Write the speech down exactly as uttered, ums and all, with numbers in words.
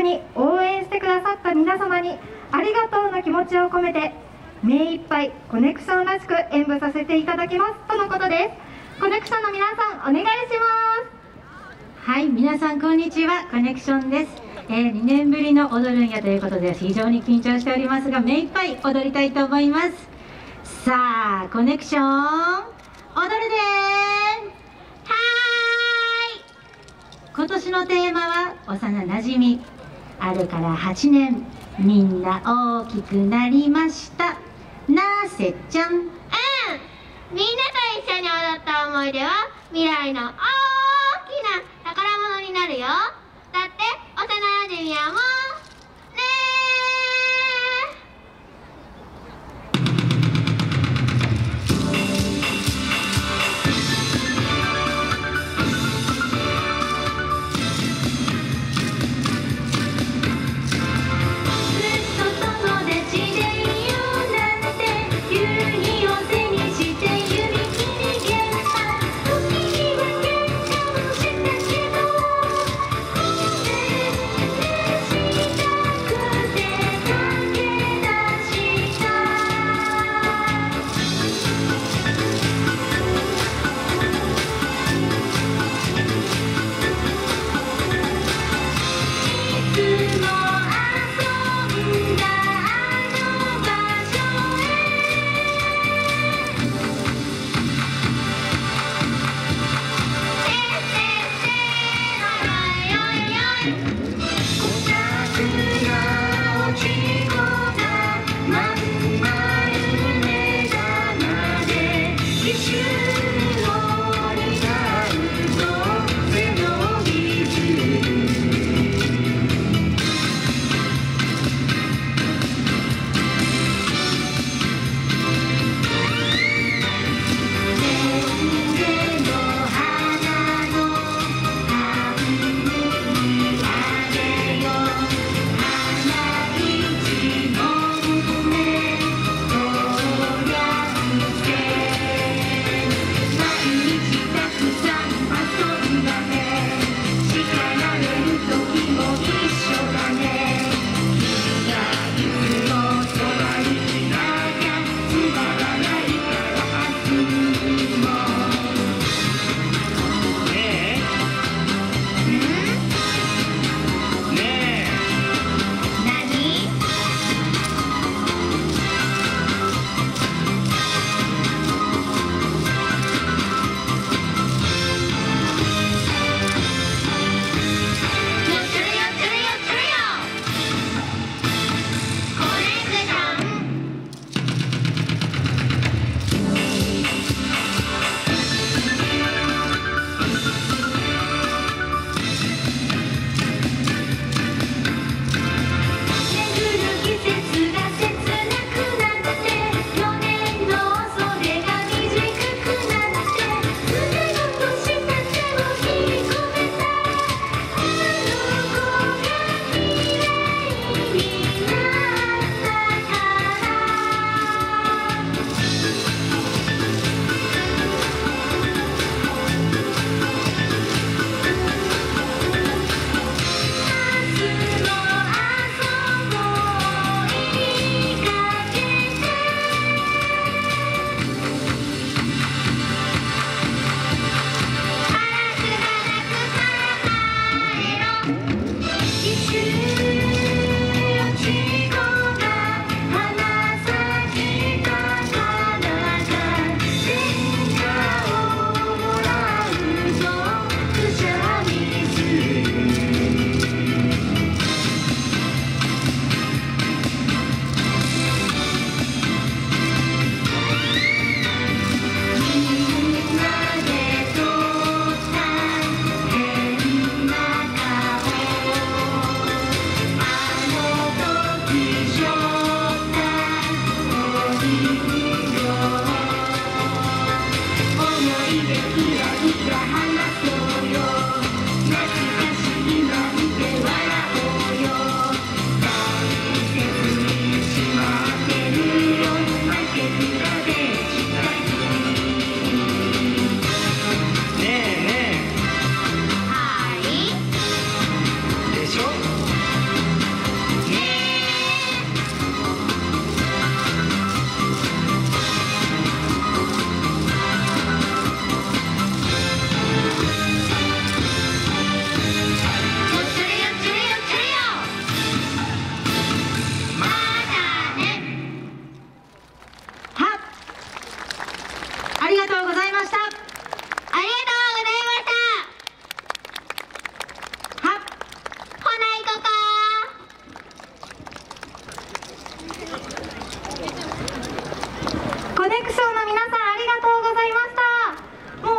に応援してくださった皆様にありがとうの気持ちを込めて目いっぱいコネクションらしく演舞させていただきますとのことです。コネクションの皆さんお願いします。 はい、皆さんこんにちは、コネクションです。えー、にねんぶりの踊るんやということで非常に緊張しておりますが、目いっぱい踊りたいと思います。さあ、コネクション踊るでー。はーい。今年のテーマは幼なじみ。あるからはちねん、みんな大きくなりましたなあ、せっちゃん。うん、 みんなと一緒に踊った思い出は未来の大きな宝物になるよ。